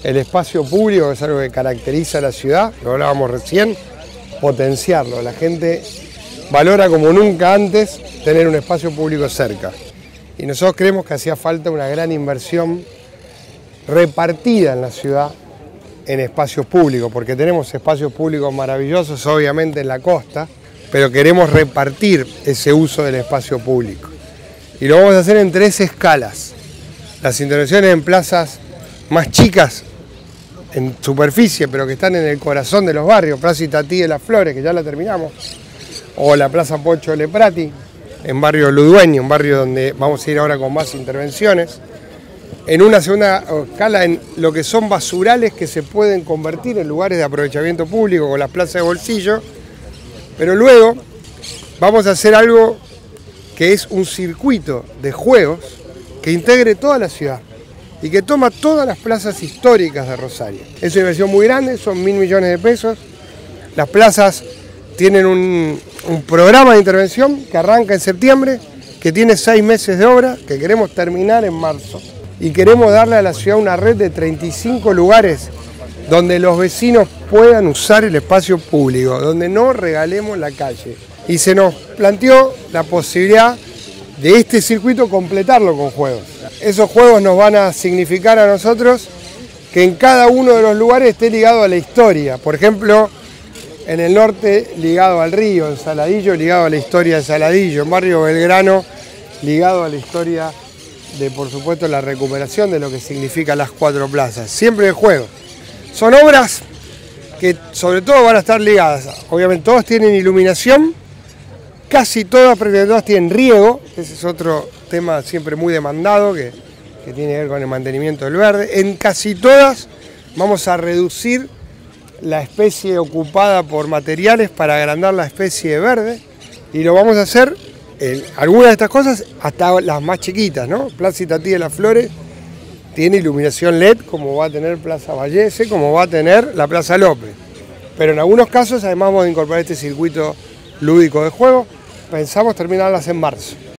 el espacio público, que es algo que caracteriza a la ciudad, lo hablábamos recién, potenciarlo. La gente valora como nunca antes tener un espacio público cerca. Y nosotros creemos que hacía falta una gran inversión repartida en la ciudad en espacios públicos, porque tenemos espacios públicos maravillosos, obviamente en la costa, pero queremos repartir ese uso del espacio público. Y lo vamos a hacer en 3 escalas. Las intervenciones en plazas más chicas, en superficie, pero que están en el corazón de los barrios, Plaza Itatí de las Flores, que ya la terminamos, o la Plaza Pocho Leprati, en barrio Ludueño, un barrio donde vamos a ir ahora con más intervenciones. En una segunda escala en lo que son basurales que se pueden convertir en lugares de aprovechamiento público con las plazas de bolsillo, pero luego vamos a hacer algo que es un circuito de juegos que integre toda la ciudad y que toma todas las plazas históricas de Rosario. Es una inversión muy grande, son 1.000 millones de pesos. Las plazas tienen un programa de intervención que arranca en septiembre, que tiene 6 meses de obra, que queremos terminar en marzo. Y queremos darle a la ciudad una red de 35 lugares donde los vecinos puedan usar el espacio público, donde no regalemos la calle. Y se nos planteó la posibilidad de este circuito completarlo con juegos. Esos juegos nos van a significar a nosotros que en cada uno de los lugares esté ligado a la historia. Por ejemplo, en el norte ligado al río, en Saladillo ligado a la historia de Saladillo, en Barrio Belgrano ligado a la historia de, por supuesto, la recuperación de lo que significan las 4 plazas. Siempre de juego. Son obras que sobre todo van a estar ligadas. Obviamente todas tienen iluminación, casi todas, prácticamente todas tienen riego. Ese es otro tema siempre muy demandado que tiene que ver con el mantenimiento del verde. En casi todas vamos a reducir la especie ocupada por materiales para agrandar la especie de verde, y lo vamos a hacer algunas de estas cosas hasta las más chiquitas, ¿no? Plaza Itatí de las Flores tiene iluminación LED, como va a tener Plaza Vallese, como va a tener la Plaza López. Pero en algunos casos además vamos a incorporar este circuito lúdico de juego. Pensamos terminarlas en marzo.